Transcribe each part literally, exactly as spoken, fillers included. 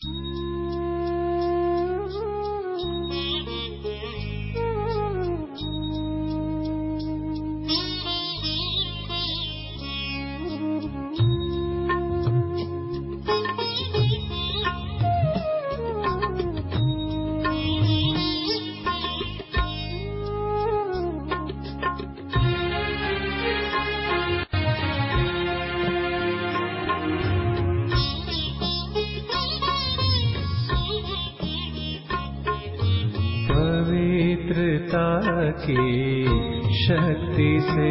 पवित्रता की शक्ति से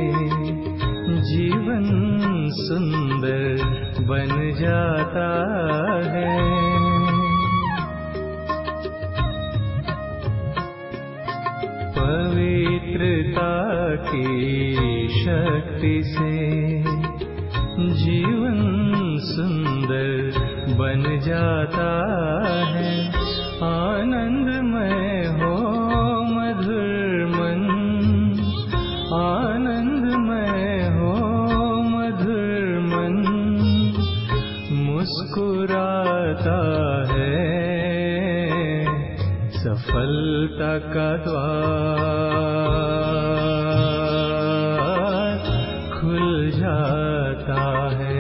जीवन सुंदर बन जाता है। पवित्रता की शक्ति से जीवन सुंदर बन जाता है। आनंदमय हो मधुर मन, आनंदमय हो मधुर मन, मुस्कुराता है, सफलता का द्वार खुल जाता है।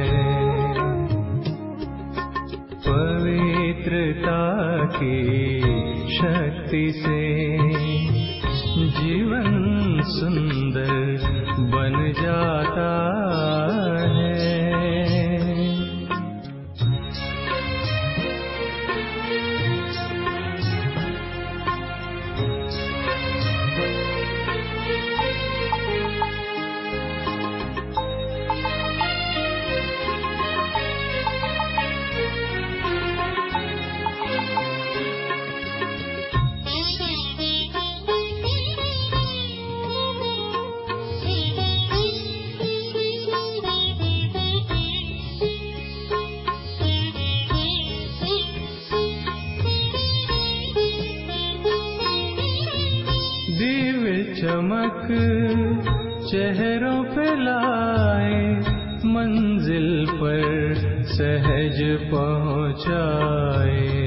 पवित्रता की शक्ति से जीवन सुंदर बन जाता है। दिव्य चमक चेहरों पे लाए, मंजिल पर सहज पहुँचाए।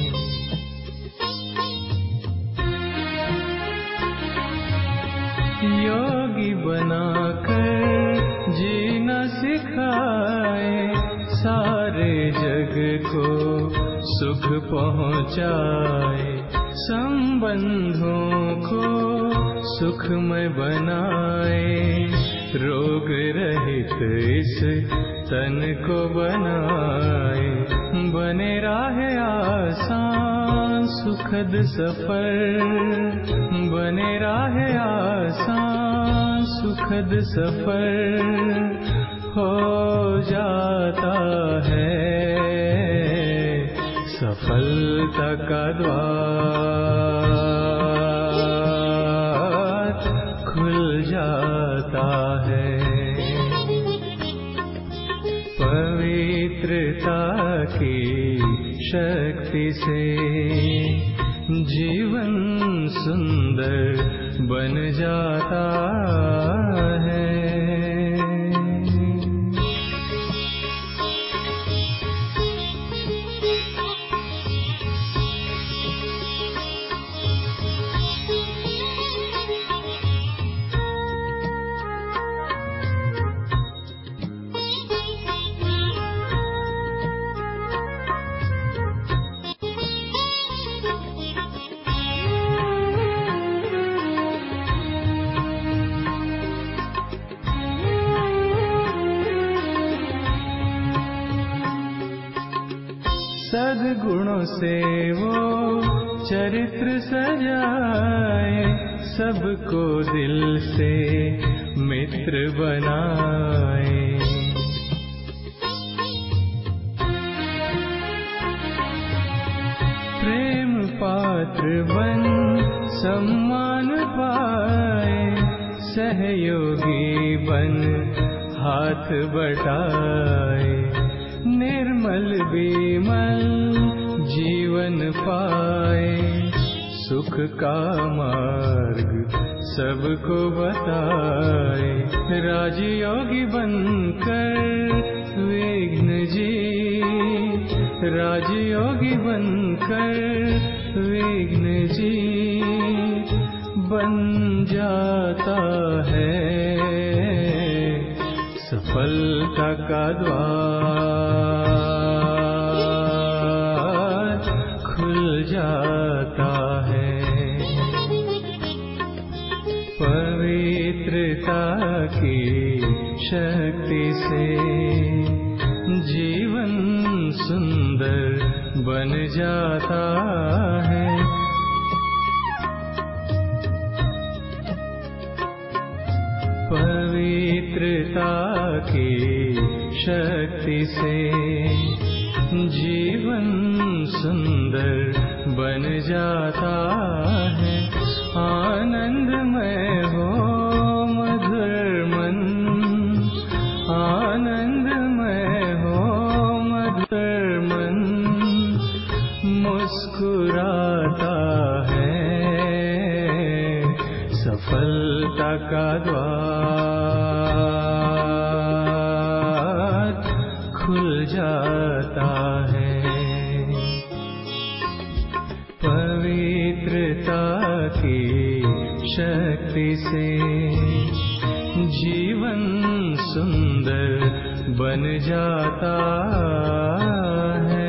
योगी बनाकर जीना सिखाए, सारे जग को सुख पहुँचाए। संबंधों को सुखमय बनाए, रोग रहित इस तन को बनाए। बने राह आसान सुखद सफर, बने राह आसान सुखद सफर हो जाता है। सफलता का द्वार खुल जाता है। पवित्रता की शक्ति से जीवन सुंदर बन जाता है। सद्गुणों से वो चरित्र सजाए, सबको दिल से मित्र बनाए। प्रेम पात्र बन सम्मान पाए, सहयोगी बन हाथ बटाए। निर्मल बिमल जीवन पाए, सुख का मार्ग सबको बताए। राजयोगी बनकर विघ्न जी राजयोगी बनकर विघ्न जीत बन जाता है, सफलता का द्वार खुल जाता है। पवित्रता की शक्ति से जीवन सुंदर बन जाता है। पवित्रता की शक्ति से जीवन सुंदर बन जाता है। आनंदमय हो मधुर मन, आनंदमय हो मधुर मन, मुस्कुराता है, सफलता का द्वार खुल जाता है। पवित्रता की शक्ति से जीवन सुंदर बन जाता है।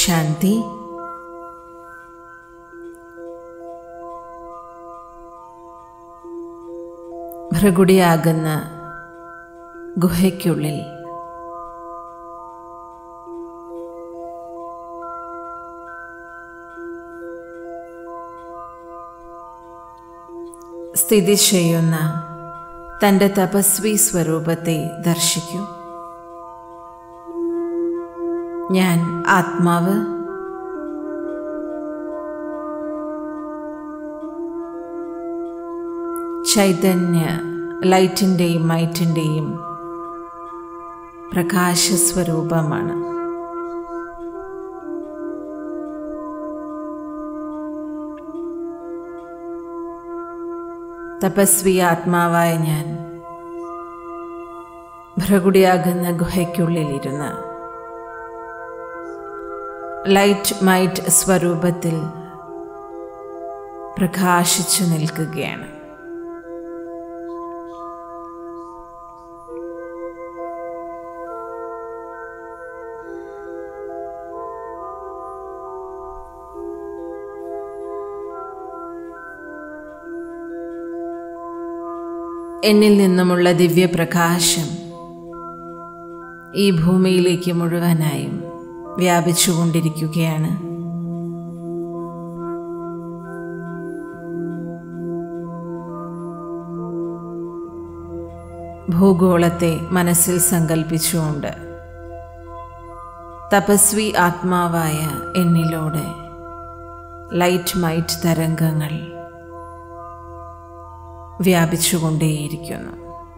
ശാന്തി. ഭൃഗുടിയാകുന്ന ഗുഹയ്ക്കുള്ളിൽ സ്ഥിതി ചെയ്യുന്ന തൻ്റെ തപസ്വി സ്വരൂപത്തെ ദർശിക്കൂ. ഞാൻ ആത്മാവ് ചൈതന്യ ലൈറ്റിൻ്റെയും മൈറ്റിൻ്റെയും പ്രകാശസ്വരൂപമാണ്. തപസ്വി ആത്മാവായ ഞാൻ ഭൃഗുടിയാകുന്ന ഗുഹയ്ക്കുള്ളിലിരുന്ന് ലൈറ്റ് മൈറ്റ് സ്വരൂപത്തിൽ പ്രകാശിച്ചു നിൽക്കുകയാണ്. എന്നിൽ നിന്നുമുള്ള ദിവ്യപ്രകാശം ഈ ഭൂമിയിലേക്ക് മുഴുവനായും വ്യാപിച്ചുകൊണ്ടിരിക്കുകയാണ്. ഭൂഗോളത്തെ മനസ്സിൽ സങ്കൽപ്പിച്ചുകൊണ്ട് തപസ്വി ആത്മാവായ എന്നിലൂടെ ലൈറ്റ് മൈറ്റ് തരംഗങ്ങൾ വ്യാപിച്ചുകൊണ്ടേയിരിക്കുന്നു.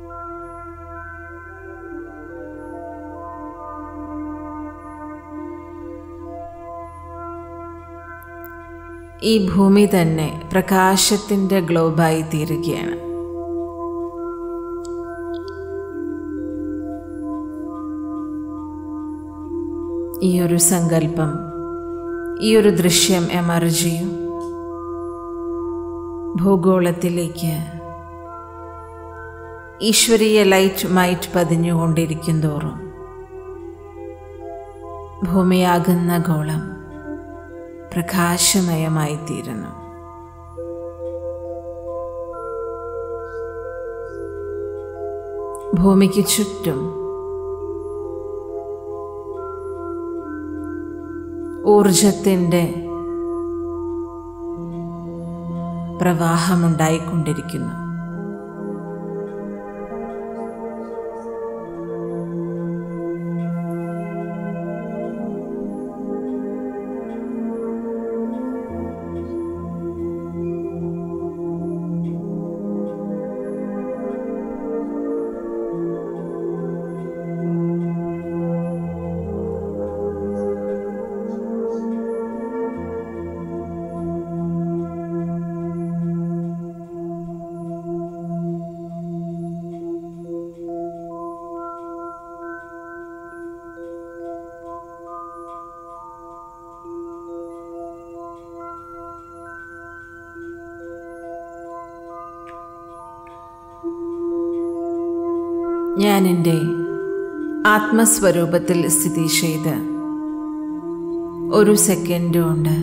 ഈ ഭൂമി തന്നെ പ്രകാശത്തിൻ്റെ ഗ്ലോബായി തീരുകയാണ്. ഈ ഒരു സങ്കല്പം, ഈ ഒരു ദൃശ്യം എമർജ് ചെയ്യും. ഭൂഗോളത്തിലേക്ക് ഈശ്വരീയ ലൈറ്റ് മൈറ്റ് പതിഞ്ഞുകൊണ്ടിരിക്കും തോറും ഭൂമിയാകുന്ന ഗോളം പ്രകാശമയമായി തീരുന്നു. ഭൂമിക്ക് ചുറ്റും ഊർജത്തിൻ്റെ പ്രവാഹമുണ്ടായിക്കൊണ്ടിരിക്കുന്നു. ഞാൻ എൻ്റെ ആത്മസ്വരൂപത്തിൽ സ്ഥിതി ചെയ്ത് ഒരു സെക്കൻഡ് കൊണ്ട്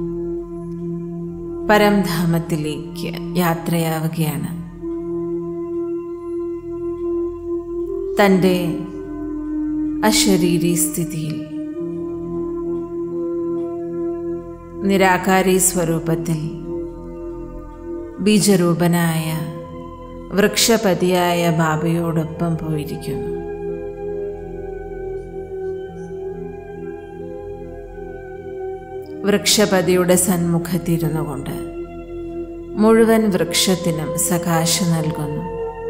പരംധാമത്തിലേക്ക് യാത്രയാവുകയാണ്. തൻ്റെ അശരീരി സ്ഥിതിയിൽ നിരാകാരി സ്വരൂപത്തിൽ ബീജരൂപനായ വൃക്ഷപതിയായ ബാബയോടൊപ്പം പോയിരിക്കുന്നു. വൃക്ഷപതിയുടെ സന്മുഖത്തിരുന്നു കൊണ്ട് മുഴുവൻ വൃക്ഷത്തിനും സകാശം നൽകുന്നു.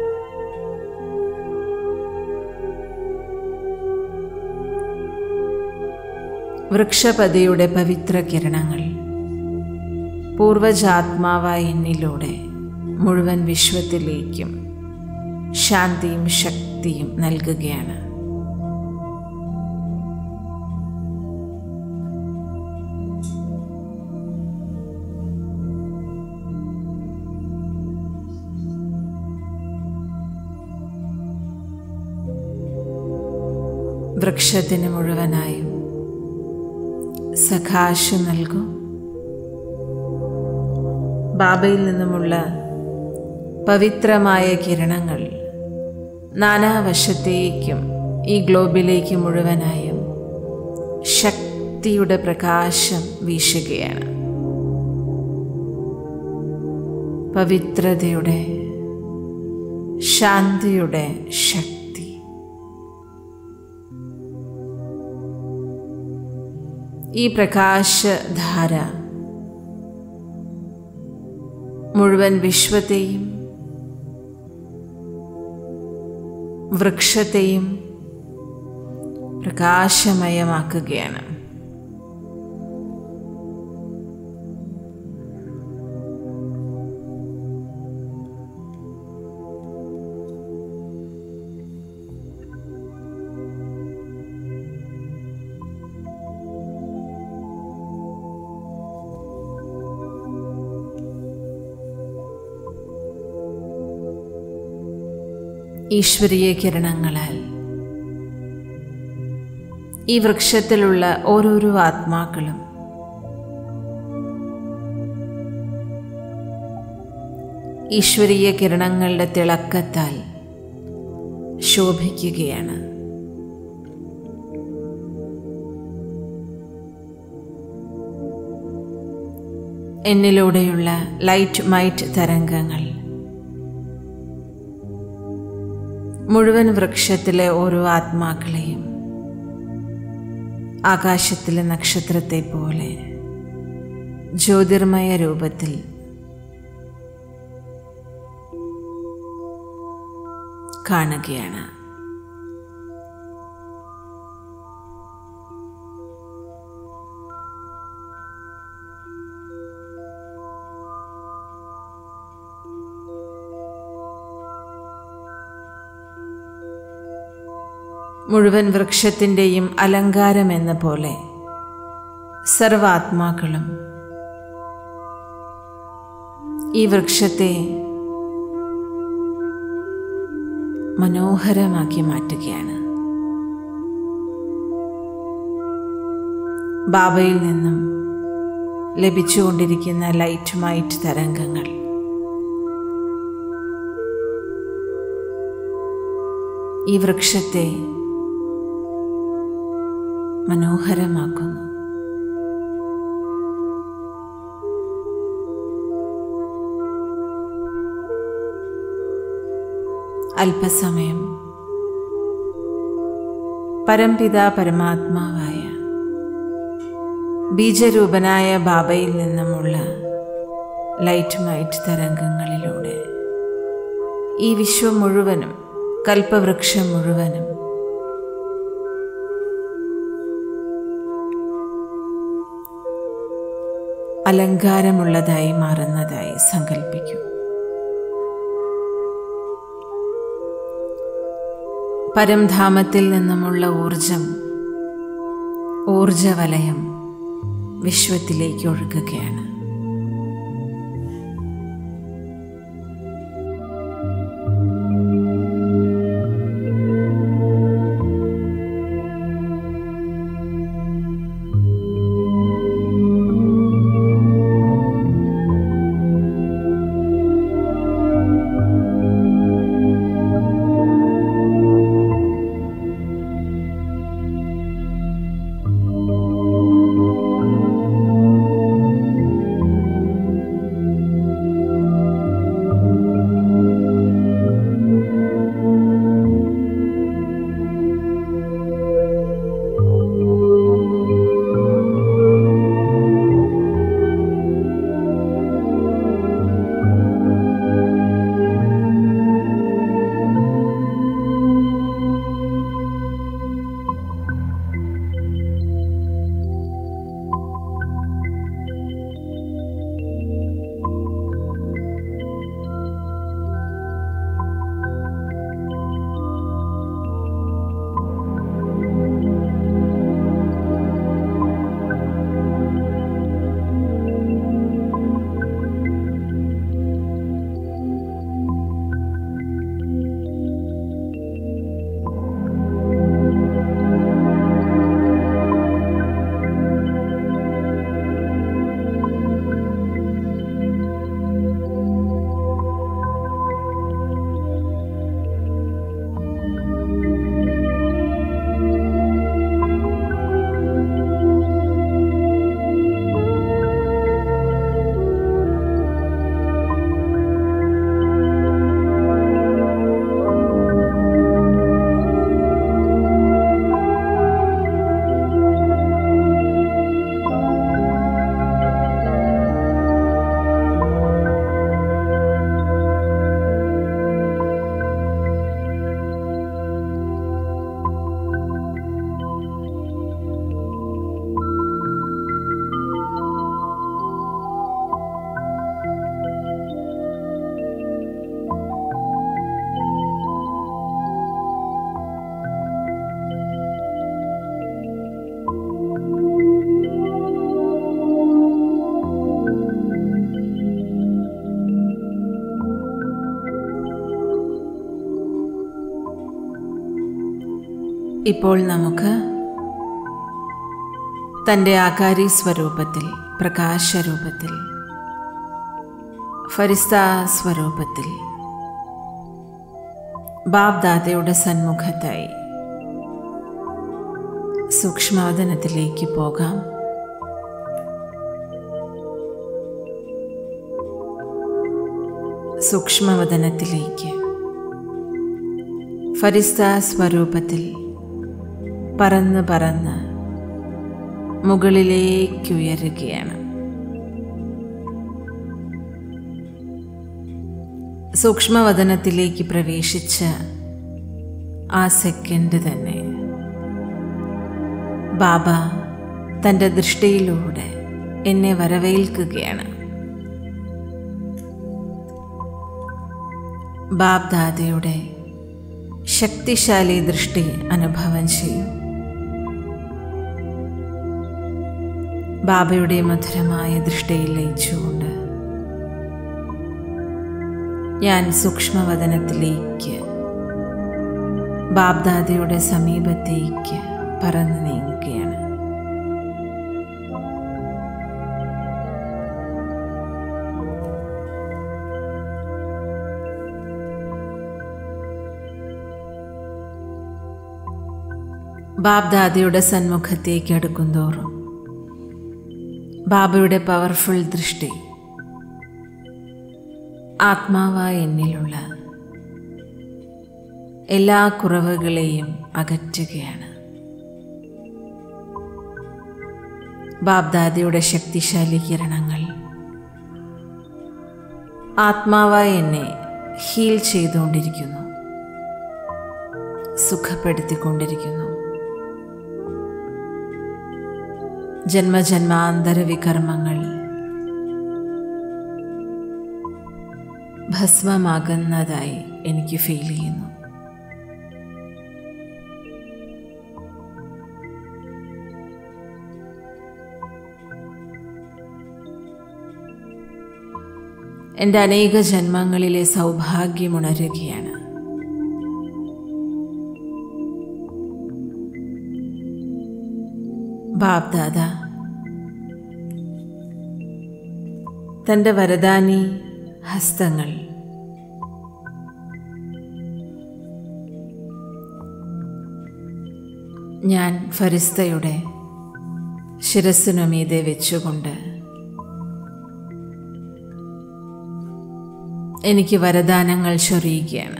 വൃക്ഷപതിയുടെ പവിത്ര കിരണങ്ങൾ പൂർവജാത്മാവായ എന്നിലൂടെ മുഴുവൻ വിശ്വത്തിലേക്കും ശാന്തിയും ശക്തിയും നൽകുകയാണ്. വൃക്ഷത്തിന് മുഴുവനായും സകാശം നൽകൂ. ബാബയിൽ നിന്നുമുള്ള പവിത്രമായ കിരണങ്ങൾ നാനാവശത്തേക്കും ഈ ഗ്ലോബിലേക്ക് മുഴുവനായും ശക്തിയുടെ പ്രകാശം വീശുകയാണ്. പവിത്രതയുടെ, ശാന്തിയുടെ ശക്തി ഈ പ്രകാശധാര മുഴുവൻ വിശ്വത്തെയും വൃക്ഷത്തെയും പ്രകാശമയമാക്കുകയാണ്. ഈശ്വരീയ കിരണങ്ങളാൽ ഈ വൃക്ഷത്തിലുള്ള ഓരോരോ ആത്മാക്കളും ഈശ്വരീയ കിരണങ്ങളുടെ തിളക്കത്താൽ ശോഭിക്കുകയാണ്. എന്നിലൂടെയുള്ള ലൈറ്റ് മൈറ്റ് തരംഗങ്ങൾ മുഴുവൻ വൃക്ഷത്തിലെ ഓരോ ആത്മാക്കളെയും ആകാശത്തിലെ നക്ഷത്രത്തെ പോലെ ജ്യോതിർമയ രൂപത്തിൽ കാണുകയാണ്. മുഴുവൻ വൃക്ഷത്തിൻ്റെയും അലങ്കാരമെന്ന പോലെ സർവാത്മാക്കളും ഈ വൃക്ഷത്തെ മനോഹരമാക്കി മാറ്റുകയാണ്. ബാബയിൽ നിന്നും ലഭിച്ചുകൊണ്ടിരിക്കുന്ന ലൈറ്റ് മൈറ്റ് തരംഗങ്ങൾ ഈ വൃക്ഷത്തെ മനോഹരമാക്കുന്നു. അല്പസമയം പരംപിതാ പരമാത്മാവായ ബീജരൂപനായ ബാബയിൽ നിന്നുമുള്ള ലൈറ്റ് മൈറ്റ് തരംഗങ്ങളിലൂടെ ഈ വിശ്വം മുഴുവനും, കൽപ്പവൃക്ഷം മുഴുവനും അലങ്കാരമുള്ളതായി മാറുന്നതായി സങ്കല്പിക്കൂ. പരംധാമത്തിൽ നിന്നുമുള്ള ഊർജം, ഊർജവലയം വിശ്വത്തിലേക്ക് ഒഴുകുകയാണ്. ഇപ്പോൾ നമുക്ക് തൻ്റെ ആകാരി സ്വരൂപത്തിൽ, പ്രകാശരൂപത്തിൽ, ഫരിസ്ത സ്വരൂപത്തിൽ ബാബ് ദാദയുടെ സന്മുഖത്തായി സൂക്ഷ്മവദനത്തിലേക്ക് പോകാം. സൂക്ഷ്മവദനത്തിലേക്ക് ഫരിസ്ത സ്വരൂപത്തിൽ പറന്ന് പറന്ന് മുകളിലേക്കുയരുകയാണ്. സൂക്ഷ്മവദനത്തിലേക്ക് പ്രവേശിച്ച ആ സെക്കൻഡ് തന്നെ ബാബ തൻ്റെ ദൃഷ്ടിയിലൂടെ എന്നെ വരവേൽക്കുകയാണ്. ബാബ് ദാദയുടെ ശക്തിശാലി ദൃഷ്ടി അനുഭവം ചെയ്യും. ബാബയുടെ മധുരമായ ദൃഷ്ടിയിൽ ലയിച്ചുകൊണ്ട് ഞാൻ സൂക്ഷ്മവദനത്തിലേക്ക്, ബാബ് ദാദയുടെ സമീപത്തേക്ക് പറന്നു നീങ്ങുകയാണ്. ബാബ് ദാദയുടെ സന്മുഖത്തേക്ക് അടുക്കുന്തോറും ബാബയുടെ പവർഫുൾ ദൃഷ്ടി ആത്മാവായ എന്നിലുള്ള എല്ലാ കുറവുകളെയും അകറ്റുകയാണ്. ബാബ് ദാദയുടെ ശക്തിശാലി കിരണങ്ങൾ ആത്മാവായ എന്നെ ഹീൽ ചെയ്തുകൊണ്ടിരിക്കുന്നു, സുഖപ്പെടുത്തിക്കൊണ്ടിരിക്കുന്നു. ജന്മജന്മാന്തര വികർമ്മങ്ങൾ ഭസ്മമാകുന്നതായി എനിക്ക് ഫീൽ ചെയ്യുന്നു. എൻ്റെ അനേക ജന്മങ്ങളിലെ സൗഭാഗ്യമുണരുകയാണ്. ബാബ് ദാദ തൻ്റെ വരദാനി ഹസ്തങ്ങൾ ഞാൻ ഫരിസ്തയുടെ ശിരസ്സിനുമീതെ വെച്ചുകൊണ്ട് എനിക്ക് വരദാനങ്ങൾ ചൊരിയുകയാണ്.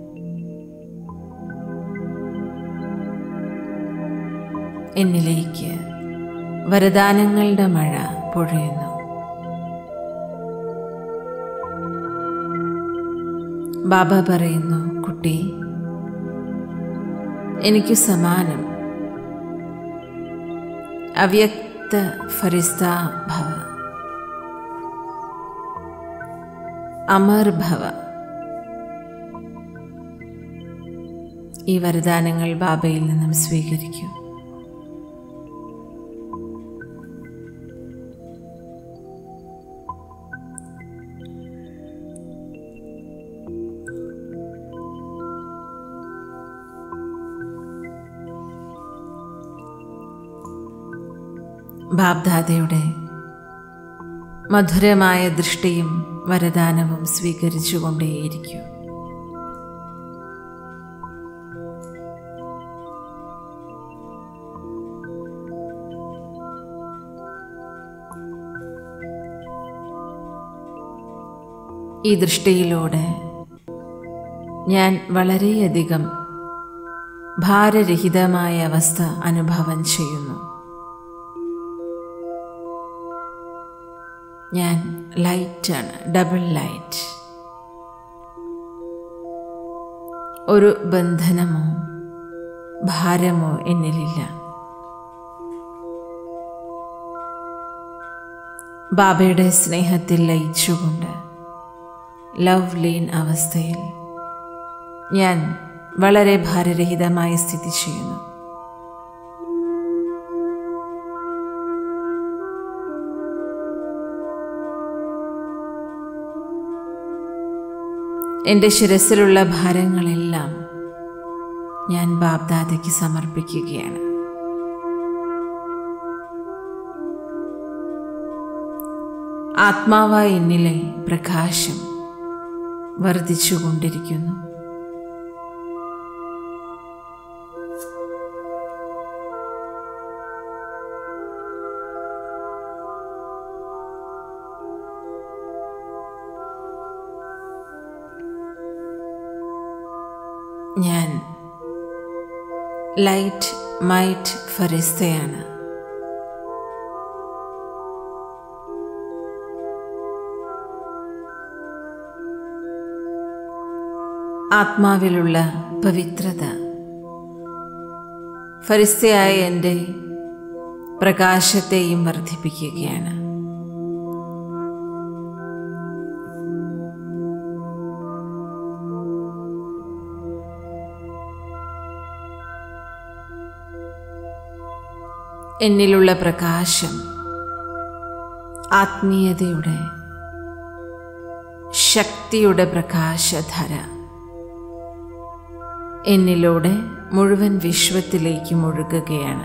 എന്നിലേക്ക് വരദാനങ്ങളുടെ മഴ പൊഴിയുന്നു. ബാബ പറയുന്നു, കുട്ടി, എനിക്ക് സമാനം അവ്യക്ത ഫരിസ്ത ഭവ, അമർ ഭവ. ഈ വരദാനങ്ങൾ ബാബയിൽ നിന്നും സ്വീകരിക്കൂ. ബാബ് ദാദയുടെ മധുരമായ ദൃഷ്ടിയും വരദാനവും സ്വീകരിച്ചുകൊണ്ടേയിരിക്കും. ഈ ദൃഷ്ടിയിലൂടെ ഞാൻ വളരെയധികം ഭാരരഹിതമായ അവസ്ഥ അനുഭവം ചെയ്യുന്നു. ഞാൻ ലൈറ്റാണ്, ഡബിൾ ലൈറ്റ്. ഒരു ബന്ധനമോ ഭാരമോ എന്നിലില്ല. ബാബയുടെ സ്നേഹത്തിൽ ലയിച്ചുകൊണ്ട് ലവ് ലീൻ അവസ്ഥയിൽ ഞാൻ വളരെ ഭാരരഹിതമായി സ്ഥിതി ചെയ്യുന്നു. എൻ്റെ ശിരസിലുള്ള ഭാരങ്ങളെല്ലാം ഞാൻ ബാബ്ദാദയ്ക്ക് സമർപ്പിക്കുകയാണ്. ആത്മാവായ എന്നിലെ പ്രകാശം വർദ്ധിച്ചുകൊണ്ടിരിക്കുന്നു. ഞാൻ ലൈറ്റ് മൈറ്റ് ഫരിസ്തയാണ്. ആത്മാവിലുള്ള പവിത്രത ഫരിസ്തയായ എൻ്റെ പ്രകാശത്തെയും വർദ്ധിപ്പിക്കുകയാണ്. എന്നിലുള്ള പ്രകാശം ആത്മീയതയുടെ ശക്തിയുടെ പ്രകാശധര എന്നിലൂടെ മുഴുവൻ വിശ്വത്തിലേക്ക് ഒഴുകുകയാണ്.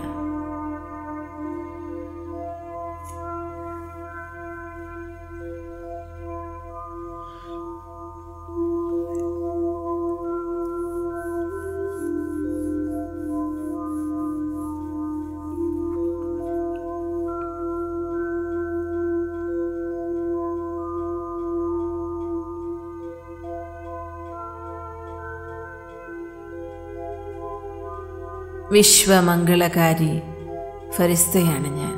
വിശ്വമംഗളകാരി ഫരിസ്തയാണ് ഞാൻ.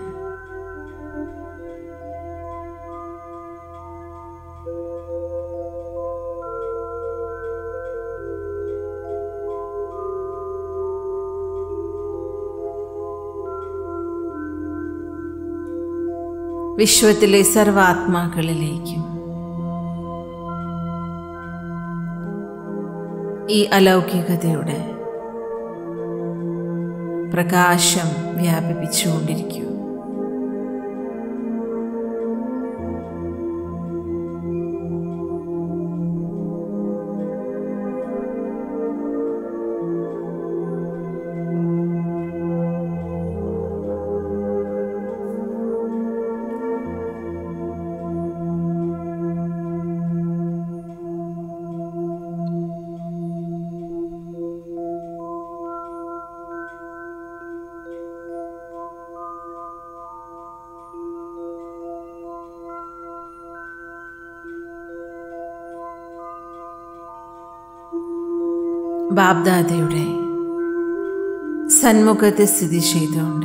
വിശ്വത്തിലെ സർവാത്മാക്കളിലേക്കും ഈ അലൗകികതയുടെ പ്രകാശം വ്യാപിപ്പിച്ചുകൊണ്ടിരിക്കൂ. ബാബ്ദാദയുടെ സന്മുഖത്തെ സ്ഥിതി ചെയ്തുകൊണ്ട്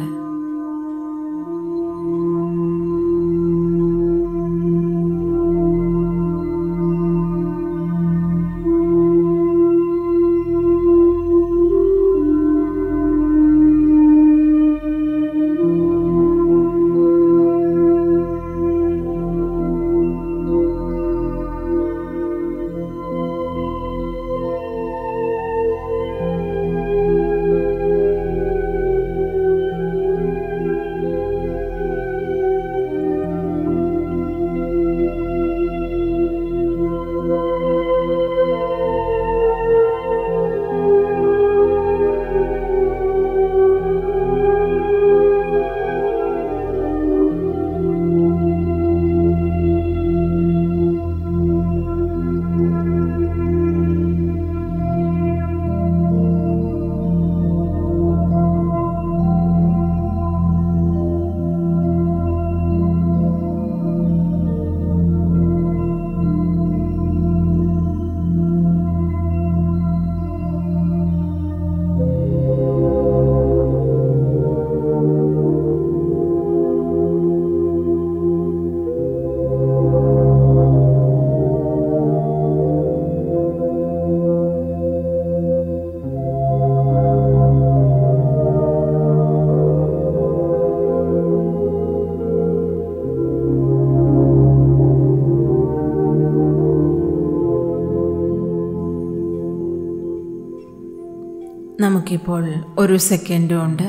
നമുക്കിപ്പോൾ ഒരു സെക്കൻഡ് കൊണ്ട്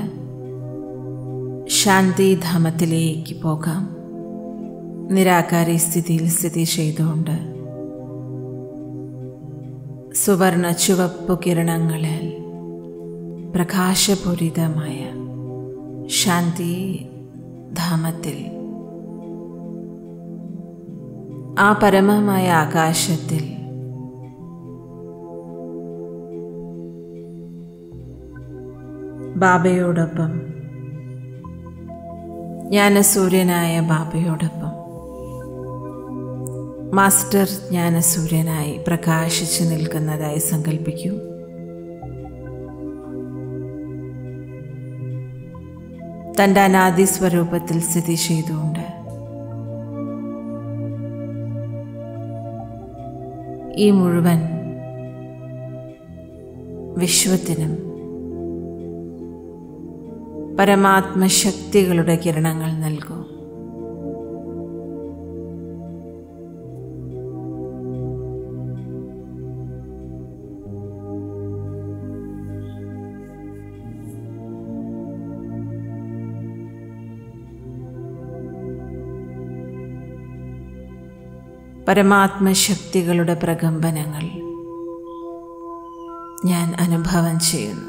ശാന്തിധാമത്തിലേക്ക് പോകാം. നിരാകാരി സ്ഥിതിയിൽ സ്ഥിതി ചെയ്തുകൊണ്ട് സുവർണ ചുവപ്പു കിരണങ്ങളിൽ പ്രകാശപൂരിതമായ ശാന്തി ധാമത്തിൽ, ആ പരമമായ ആകാശത്തിൽ ബാബയോടൊപ്പം, ജ്ഞാനസൂര്യനായ ബാബയോടൊപ്പം മാസ്റ്റർ ജ്ഞാനസൂര്യനായി പ്രകാശിച്ചു നിൽക്കുന്നതായി സങ്കല്പിക്കൂ. തൻ്റെ അനാദി സ്വരൂപത്തിൽ സ്ഥിതി ചെയ്തുകൊണ്ട് ഈ മുഴുവൻ വിശ്വത്തിനും പരമാത്മശക്തികളുടെ കിരണങ്ങൾ നൽകൂ. പരമാത്മശക്തികളുടെ പ്രകമ്പനങ്ങൾ ഞാൻ അനുഭവം ചെയ്യുന്നു.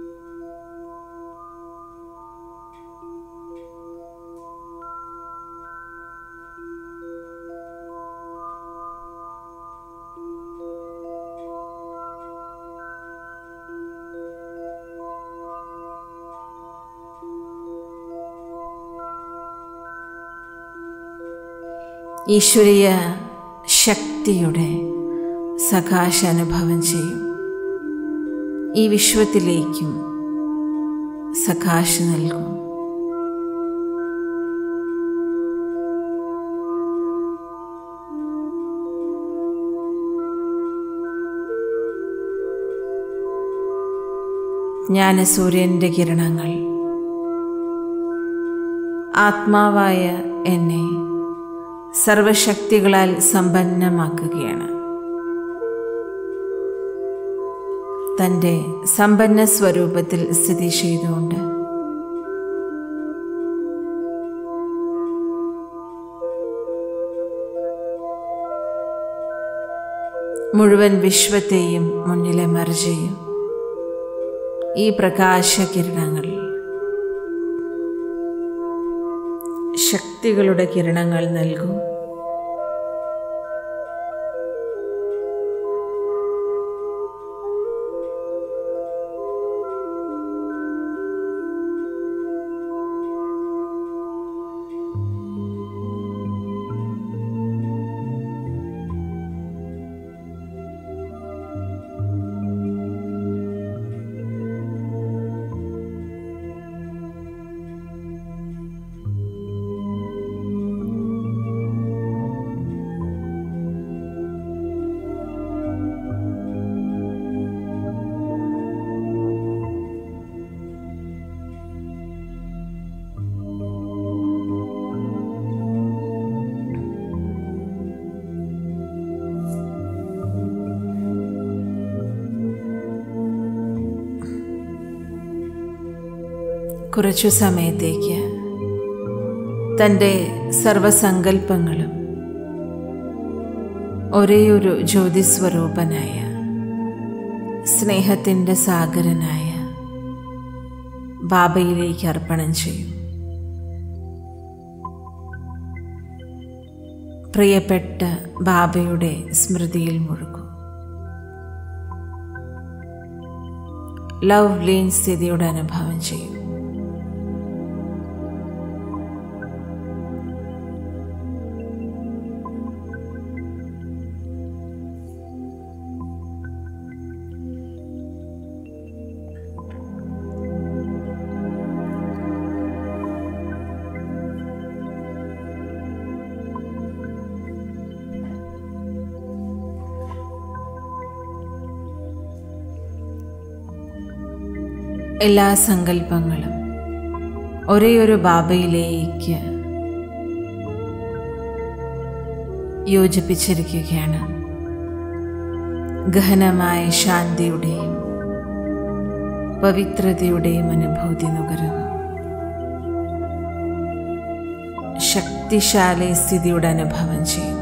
ഈശ്വരീയ ശക്തിയുടെ സകാശാനുഭവം ചെയ്യും. ഈ വിശ്വത്തിലേക്കും സകാശം നൽകും. ജ്ഞാനസൂര്യൻ്റെ കിരണങ്ങൾ ആത്മാവായ എന്നെ സർവശക്തികളാൽ സമ്പന്നമാക്കുകയാണ്. തൻ്റെ സമ്പന്ന സ്വരൂപത്തിൽ സ്ഥിതി ചെയ്തുകൊണ്ട് മുഴുവൻ വിശ്വത്തെയും മുന്നിലെ മറിചെയ്യും. ഈ പ്രകാശകിരണങ്ങൾ ശക്തികളുടെ കിരണങ്ങൾ നൽകും. കുറച്ചു സമയത്തേക്ക് തൻ്റെ സർവസങ്കല്പങ്ങളും ഒരേയൊരു ജ്യോതിസ്വരൂപനായ സ്നേഹത്തിൻ്റെ സാഗരനായ ബാബയിലേക്ക് അർപ്പണം ചെയ്യും. പ്രിയപ്പെട്ട ബാബയുടെ സ്മൃതിയിൽ മുഴുകും. ലവ് ലീൻ സ്ഥിതിയുടെ അനുഭവം ചെയ്യും. എല്ലാ സങ്കല്പങ്ങളും ഒരേയൊരു ബാബയിലേക്ക് യോജിപ്പിച്ചിരിക്കുകയാണ്. ഗഹനമായ ശാന്തിയുടെയും പവിത്രതയുടെയും അനുഭൂതി നുകരുന്നു. ശക്തിശാലി സ്ഥിതിയുടെ അനുഭവം ചെയ്യുന്നു.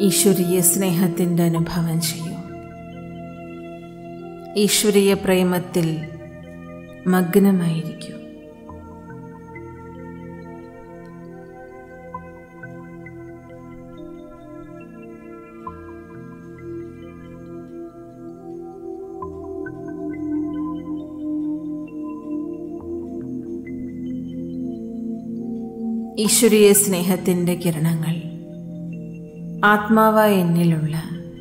ഈശ്വരീയ സ്നേഹത്തിൻ്റെ അനുഭവം ചെയ്യൂ. ഈശ്വരീയ പ്രേമത്തിൽ മഗ്നമായിരിക്കൂ. ഈശ്വരീയ സ്നേഹത്തിൻ്റെ കിരണങ്ങൾ ആത്മാവായ എന്നിലുള്ള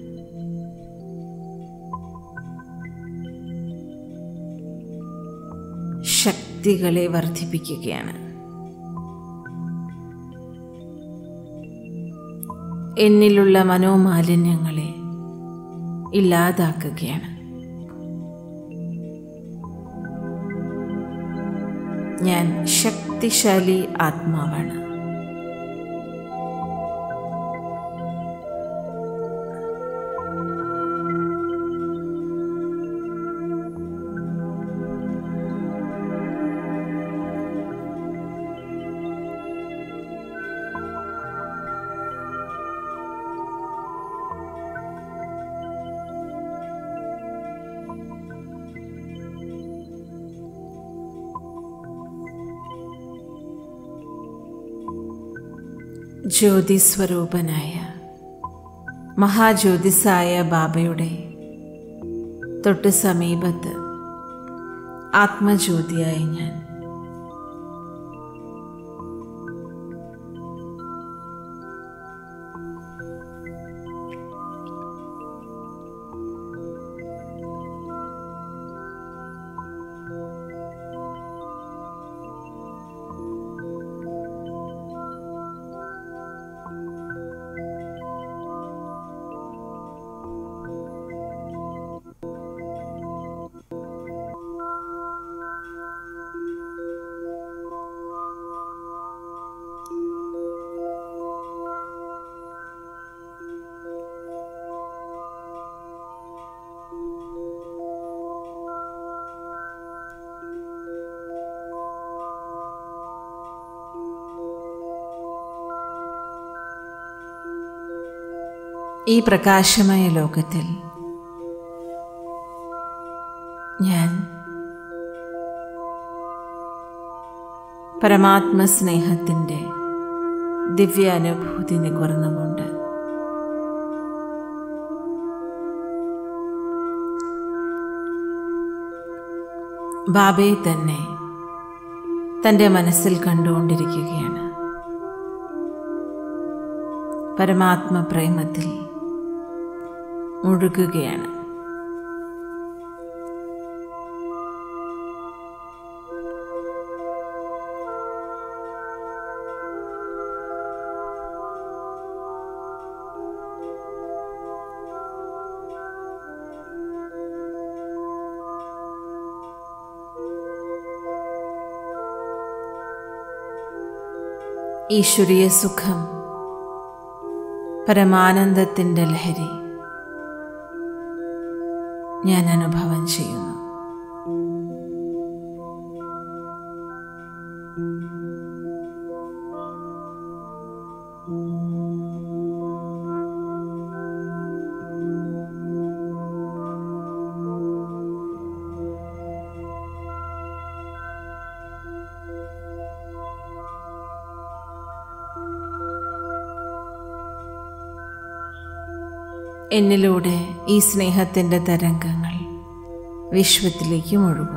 ശക്തികളെ വർദ്ധിപ്പിക്കുകയാണ്. എന്നിലുള്ള മനോമാലിന്യങ്ങളെ ഇല്ലാതാക്കുകയാണ്. ഞാൻ ശക്തിശാലി ആത്മാവാണ്. ജ്യോതിസ്വരൂപനായ മഹാജ്യോതിസായ ബാബയുടെ തൊട്ട് സമീപത്ത് ആത്മജ്യോതിയായ ഞാൻ ഈ പ്രകാശമയ ലോകത്തിൽ ഞാൻ പരമാത്മസ്നേഹത്തിൻ്റെ ദിവ്യാനുഭൂതി നുകർന്നുകൊണ്ട് ബാബയെ തന്നെ തൻ്റെ മനസ്സിൽ കണ്ടുകൊണ്ടിരിക്കുകയാണ്. പരമാത്മ പ്രേമത്തിൽ മുഴുകുകയാണ്. ഈശ്വരീയ സുഖം, പരമാനന്ദത്തിൻ്റെ ലഹരി ഞാൻ അനുഭവം ചെയ്യുന്നു. എന്നിലൂടെ ഈ സ്നേഹത്തിൻ്റെ തരംഗങ്ങൾ വിശ്വത്തിലേക്ക് ഒഴുകുന്നു.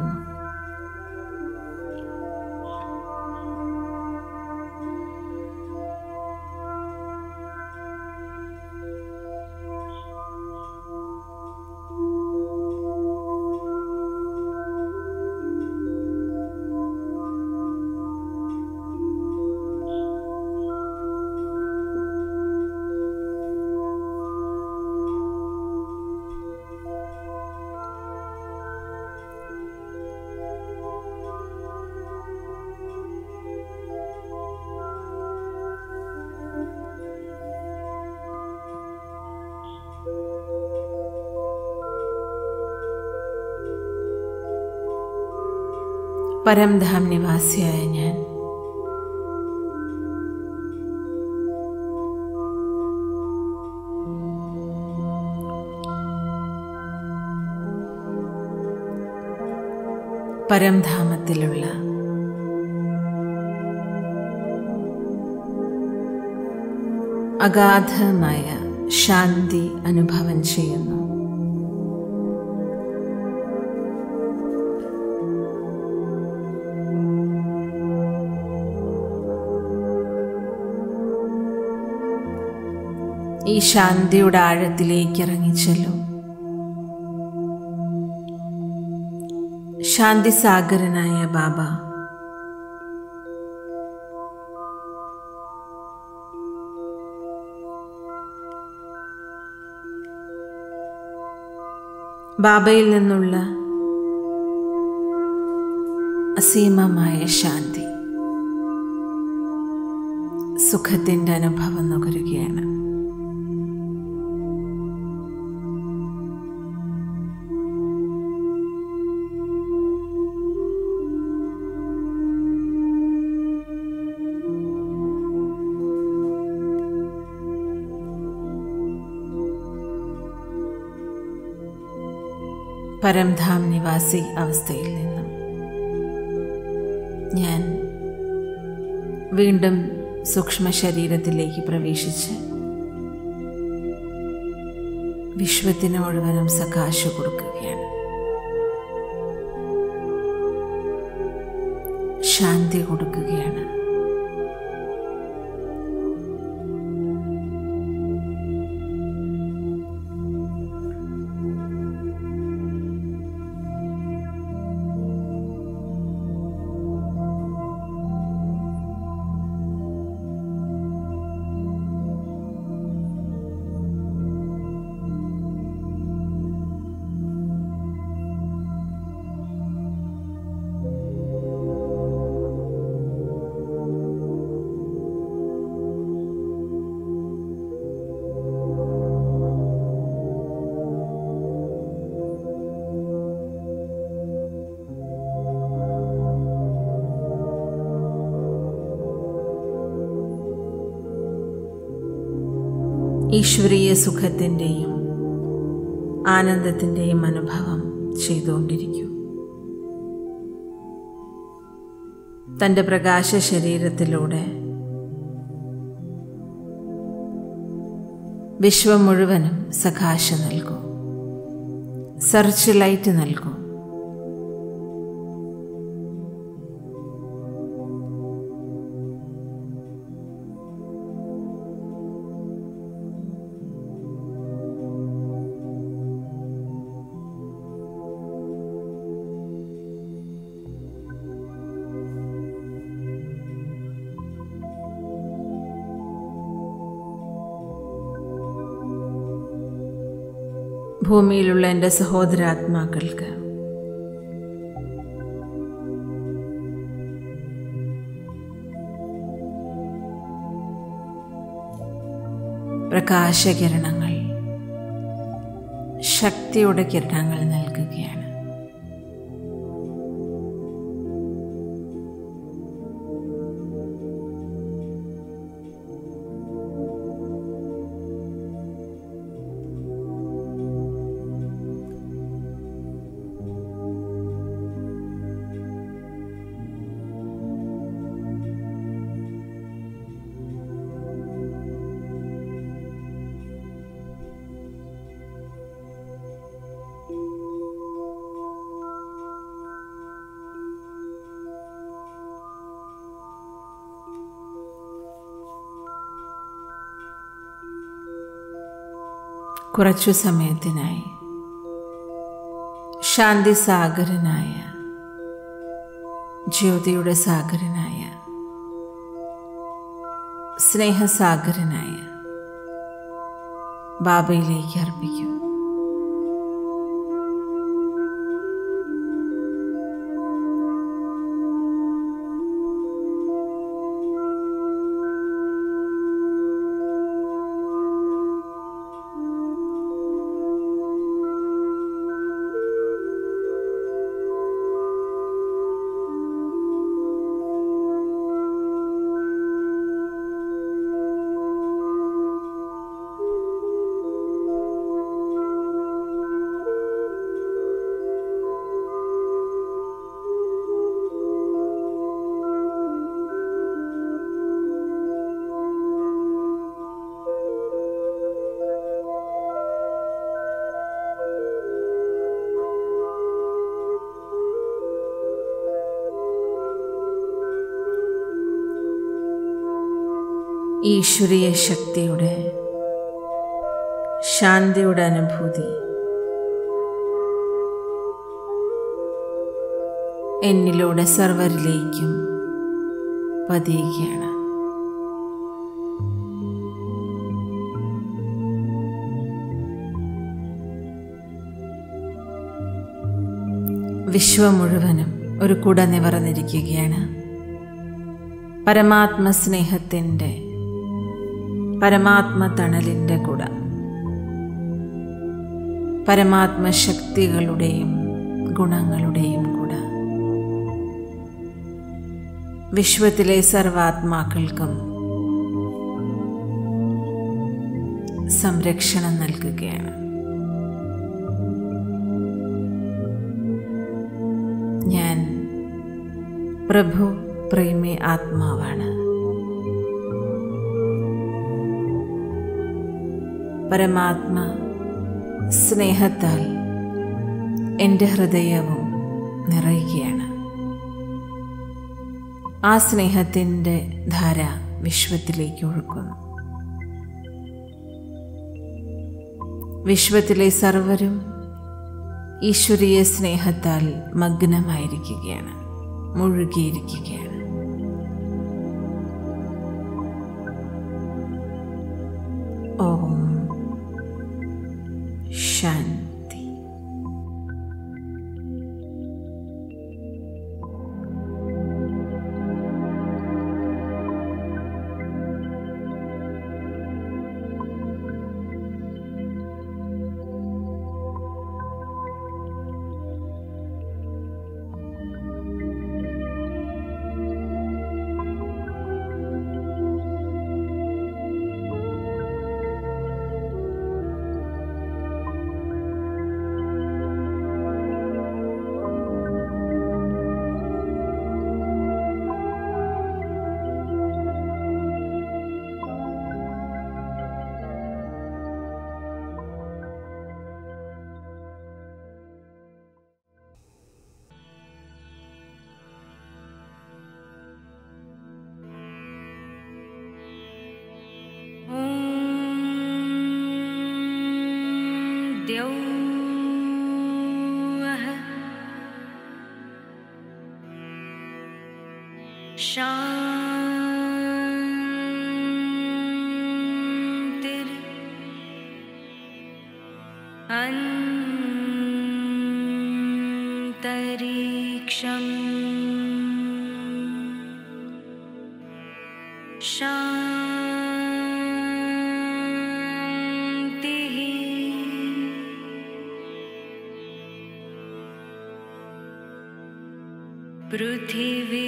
പരംധാം നിവാസിയായ ഞാൻ പരംധാമത്തിലുള്ള അഗാധമായ ശാന്തി അനുഭവം ചെയ്യുന്നു. ഈ ശാന്തിയുടെ ആഴത്തിലേക്ക് ഇറങ്ങിച്ചെല്ലൂ. ശാന്തി സാഗരനായ ബാബ ബാബയിൽ നിന്നുള്ള അസീമമായ ശാന്തി, സുഖത്തിൻ്റെ അനുഭവം നുകരുകയാണ്. പരംധാം നിവാസി അവസ്ഥയിൽ നിന്നും ഞാൻ വീണ്ടും സൂക്ഷ്മ ശരീരത്തിലേക്ക് പ്രവേശിച്ച് വിശ്വത്തിന് മുഴുവനും സകാശം കൊടുക്കുകയാണ്. ശാന്തി കൊടുക്കുകയാണ്. ഈശ്വരീയ സുഖത്തിൻ്റെയും ആനന്ദത്തിൻ്റെയും അനുഭവം ചെയ്തുകൊണ്ടിരിക്കൂ. തൻ്റെ പ്രകാശ ശരീരത്തിലൂടെ വിശ്വം മുഴുവനും സകാശം നൽകൂ, സെർച്ച് ലൈറ്റ് നൽകൂ. ഭൂമിയിലുള്ള എൻ്റെ സഹോദരാത്മാക്കൾക്ക് പ്രകാശകിരണങ്ങൾ, ശക്തിയുടെ കിരണങ്ങൾ നൽകുകയാണ്. കുറച്ചു സമയത്തിനായി ശാന്തി സാഗരനായ, ജ്യോതിയുടെ സാഗരനായ, സ്നേഹസാഗരനായ ബാബയിലേക്ക് അർപ്പിക്കും. ഈശ്വരീയ ശക്തിയുടെ ശാന്തിയുടെ അനുഭൂതി എന്നിലൂടെ സർവരിലേക്കും പതിയുകയാണ്. വിശ്വം മുഴുവനും ഒരു കുട നിവർന്നിരിക്കുകയാണ്. പരമാത്മ സ്നേഹത്തിൻ്റെ, പരമാത്മ തണലിൻ്റെ കുട, പരമാത്മ ശക്തികളുടെയും ഗുണങ്ങളുടെയും കുട. വിശ്വത്തിലെ സർവാത്മാക്കൾക്കും സംരക്ഷണം നൽകുകയാണ്. ഞാൻ പ്രഭു പ്രേമി ആത്മാവാണ്. പരമാത്മ സ്നേഹത്താൽ എൻ്റെ ഹൃദയവും നിറയുകയാണ്. ആ സ്നേഹത്തിൻ്റെ ധാര വിശ്വത്തിലേക്ക് ഒഴുക്കുന്നു. വിശ്വത്തിലെ സർവരും ഈശ്വരീയ സ്നേഹത്താൽ മഗ്നമായിരിക്കുകയാണ്, മുഴുകിയിരിക്കുകയാണ്. ഓം ശാന്തി. शान्तिर् अन्तरिक्षम् शान्तिः पृथिवी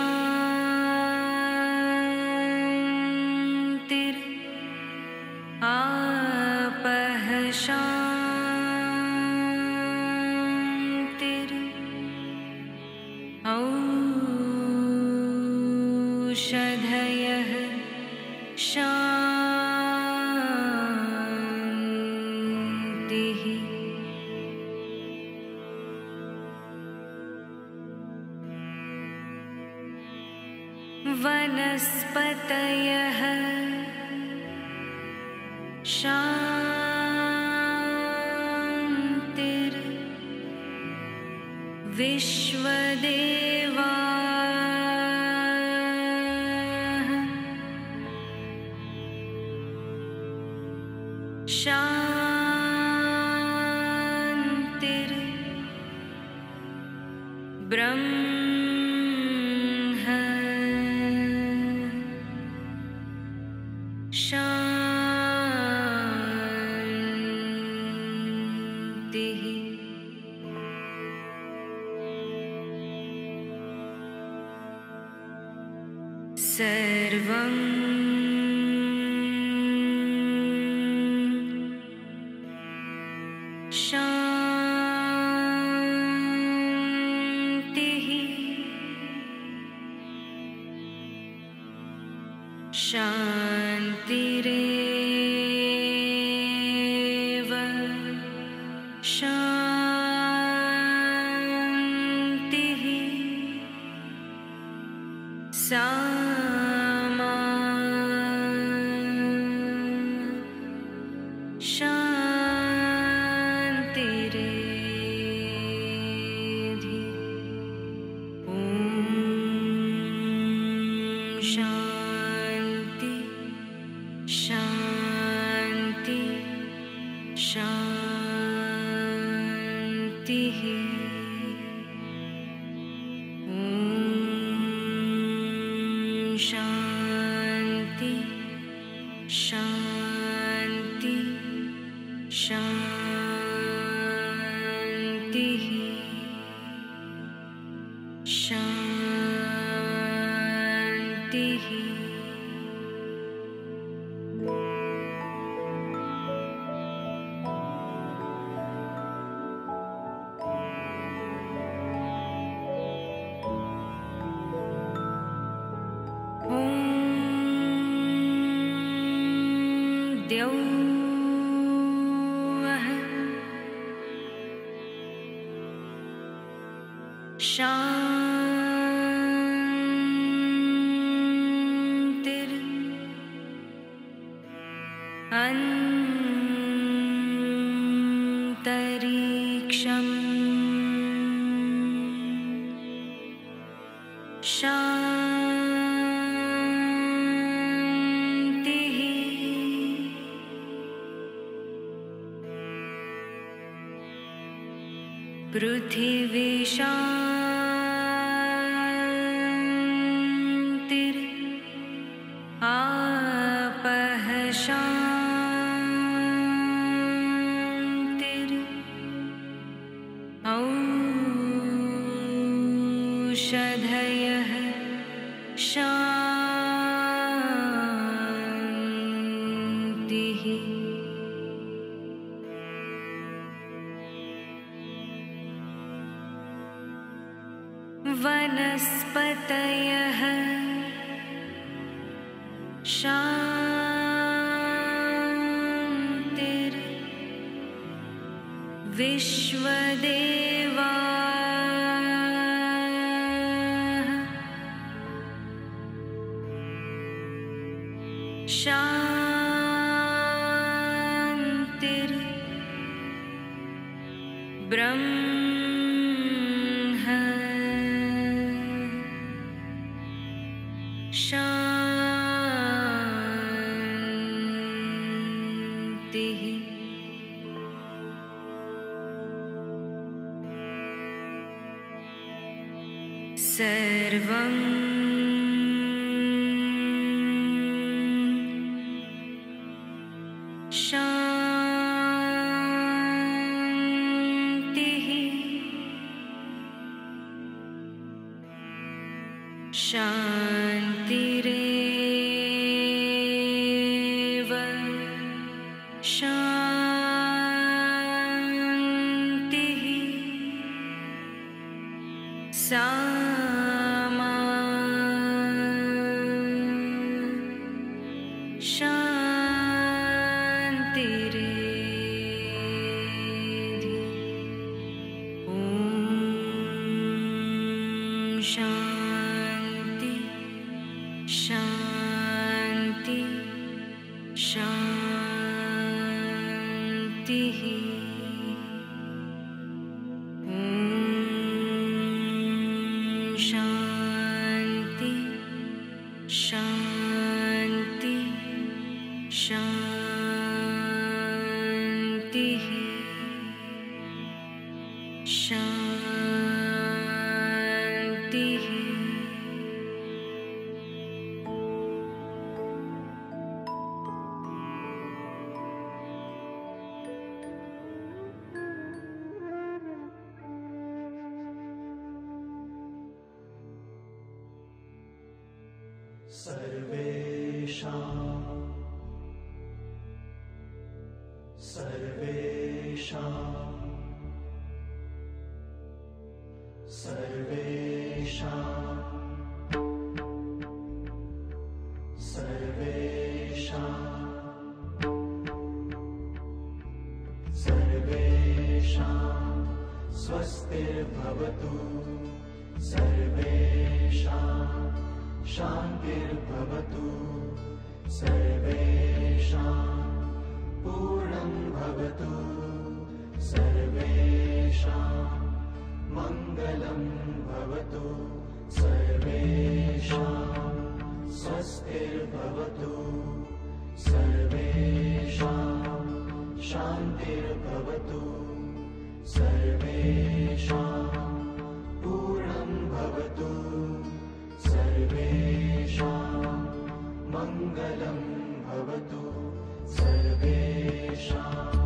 शान्तिर् आपः शान्तिर् औषधयः शान्तिः वनस्पतयः शान्तिर् विश्वदेवाः शान्तिर् ब्रह्म शान्तिः सर्वं शान्तिः शान्तिरेव शान्तिः सा शान्तिरेधि। ॐ शान्ति शान्ति शान्तिः। ॐ शान्ति शान्ति शान्तिः शान्तिः। द्यौः शान्तिर् अन्तरिक्षम् शान्तिः। पृथिवी शान्तिर् आपः शान्तिर् औषधयः शान्तिः। वनस्पतयः शान्तिर् विश्वदेवाः शान्तिर् ब्रह्म शान्तिः। सर्वं शान्तिः शान्तिरेव शान्तिः। सामा शान्तिरेधि। ॐ शान्ति शान्ति शान्तिः। ॐ शान्ति शान्ति शान्तिः शान्तिः। सर्वेषां सर्वेषां सर्वेषां सर्वेषां सर्वेषां स्वस्तिर्भवतु सर्वेषां शान्तिर्भवतु सर्वेषां पूर्णं भवतु सर्वेषां मङ्गलं भवतु सर्वेषां स्वस्तिर्भवतु सर्वेषां शान्तिर्भवतु सर्वेषां पूर्णं भवतु सर्वेषां मङ्गलं भवतु सर्वेषां